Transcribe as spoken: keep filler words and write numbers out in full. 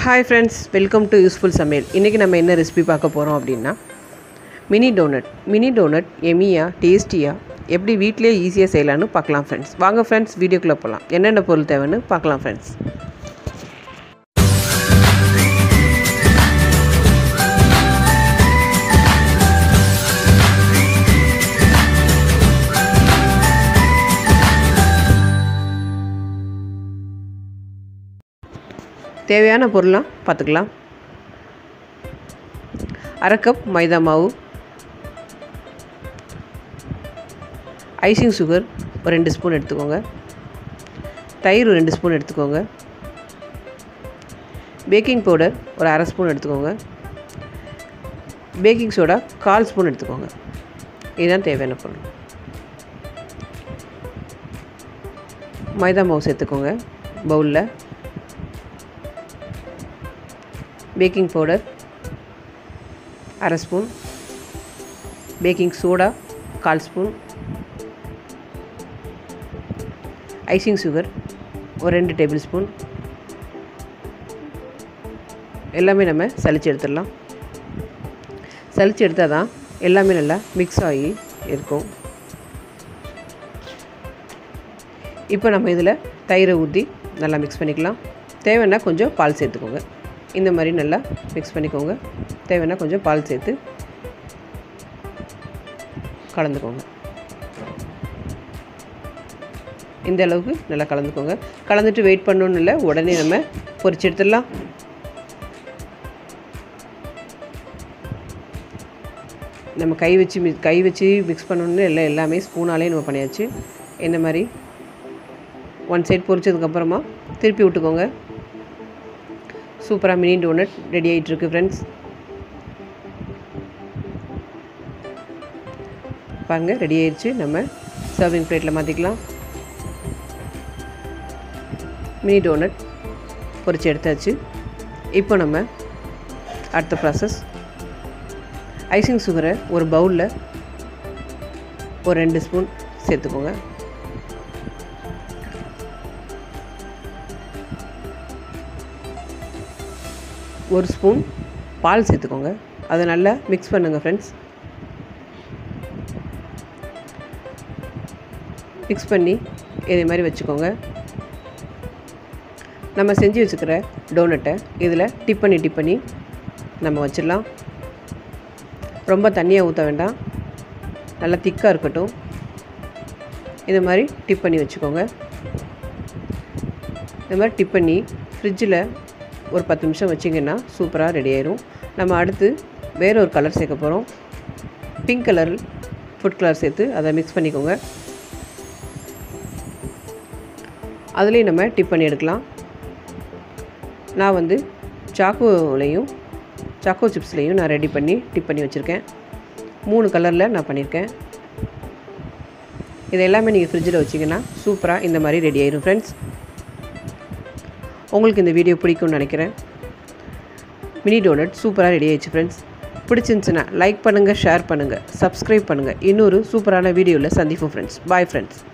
Hi friends, welcome to Useful Samayal. இன்னைக்கு நம்ம என்ன ரெசிபி பார்க்க போறோம் அப்படினா மினி டோனட். மினி டோனட் எம்மியா டேஸ்டியா எப்படி வீட்லயே ஈஸியா செய்யலாம்னு பார்க்கலாம் फ्रेंड्स. வாங்க फ्रेंड्स வீடியோக்குள்ள போலாம். என்னென்ன பொருள் தேவைன்னு பார்க்கலாம் फ्रेंड्स. தேவையான பொருள்லாம் பார்த்துக்கலாம். அரை கப் மைதா மாவு, ஐசிங் சுகர் ஒரு ரெண்டு ஸ்பூன் எடுத்துக்கோங்க, தயிர் ஒரு ரெண்டு ஸ்பூன் எடுத்துக்கோங்க, பேக்கிங் பவுடர் ஒரு அரை ஸ்பூன் எடுத்துக்கோங்க, பேக்கிங் சோடா கால் ஸ்பூன் எடுத்துக்கோங்க. இதுதான் தேவையான பொருள். மைதா மாவு சேர்த்துக்கோங்க பவுலில். பேக்கிங் பவுடர் அரை ஸ்பூன், பேக்கிங் சோடா கால் ஸ்பூன், ஐசிங் சுகர் ஒரு ரெண்டு டேபிள் ஸ்பூன். எல்லாமே நம்ம சலிச்சு எடுத்துடலாம். சலிச்சு எடுத்தால் தான் எல்லாமே நல்லா மிக்ஸ் ஆகி இருக்கும். இப்போ நம்ம இதில் தயிரை ஊற்றி நல்லா மிக்ஸ் பண்ணிக்கலாம். தேவைன்னா கொஞ்சம் பால் சேர்த்துக்கோங்க. இந்த மாதிரி நல்லா மிக்ஸ் பண்ணிக்கோங்க. தேவைன்னா கொஞ்சம் பால் சேர்த்து கலந்துக்கோங்க. இந்த அளவுக்கு நல்லா கலந்துக்கோங்க. கலந்துட்டு வெயிட் பண்ணணும்னு இல்லை, உடனே நம்ம பொரிச்சு எடுத்துடலாம். நம்ம கை வச்சு மி கை வச்சு மிக்ஸ் பண்ணணுன்னு இல்லை, எல்லாமே ஸ்பூனாலே நம்ம பண்ணியாச்சு. இந்த மாதிரி ஒன் சைட் பொரிச்சதுக்கப்புறமா திருப்பி விட்டுக்கோங்க. சூப்பராக மினி டோனட் ரெடி ஆகிட்டுருக்கு ஃப்ரெண்ட்ஸ். பாருங்கள், ரெடி ஆயிடுச்சு. நம்ம சர்விங் பிளேட்டில் மாற்றிக்கலாம். மினி டோனட் பொரிச்சு எடுத்தாச்சு. இப்போ நம்ம அடுத்த ப்ராசஸ், ஐசிங் சுகரை ஒரு பவுலில் ஒரு ரெண்டு ஸ்பூன் சேர்த்துக்கோங்க. ஒரு ஸ்பூன் பால் சேர்த்துக்கோங்க. அதை நல்லா மிக்ஸ் பண்ணுங்கள் ஃப்ரெண்ட்ஸ். மிக்ஸ் பண்ணி இதே மாதிரி வச்சுக்கோங்க. நம்ம செஞ்சு வச்சுக்கிற டோனட்டை இதில் டிப் பண்ணி டிப் பண்ணி நம்ம வச்சிடலாம். ரொம்ப தண்ணியாக ஊற்ற வேண்டாம், நல்லா திக்காக இருக்கட்டும். இது மாதிரி டிப் பண்ணி வச்சுக்கோங்க. இந்த மாதிரி டிப் பண்ணி ஃப்ரிட்ஜில் ஒரு பத்து நிமிஷம் வச்சிங்கன்னா சூப்பராக ரெடி ஆயிரும். நம்ம அடுத்து வேறு ஒரு கலர் சேர்க்க போகிறோம். பிங்க் கலர் ஃபுட் கலர் சேர்த்து அதை மிக்ஸ் பண்ணிக்கோங்க. அதுலேயும் நம்ம டிப் பண்ணி எடுக்கலாம். நான் வந்து சாக்கோலையும் சாக்கோ சிப்ஸ்லேயும் நான் ரெடி பண்ணி டிப் பண்ணி வச்சுருக்கேன். மூணு கலரில் நான் பண்ணியிருக்கேன். இது எல்லாமே நீங்கள் ஃப்ரிட்ஜில் வச்சிங்கன்னா சூப்பராக இந்த மாதிரி ரெடி ஆயிரும் ஃப்ரெண்ட்ஸ். உங்களுக்கு இந்த வீடியோ பிடிக்கும்னு நினைக்கிறேன். மினி டோனட் சூப்பராக ரெடி ஆயிடுச்சு ஃப்ரெண்ட்ஸ். பிடிச்சிருந்துச்சுன்னா லைக் பண்ணுங்கள், ஷேர் பண்ணுங்கள், சப்ஸ்கிரைப் பண்ணுங்கள். இன்னொரு சூப்பரான வீடியோவில் சந்திப்போம் ஃப்ரெண்ட்ஸ். Bye friends.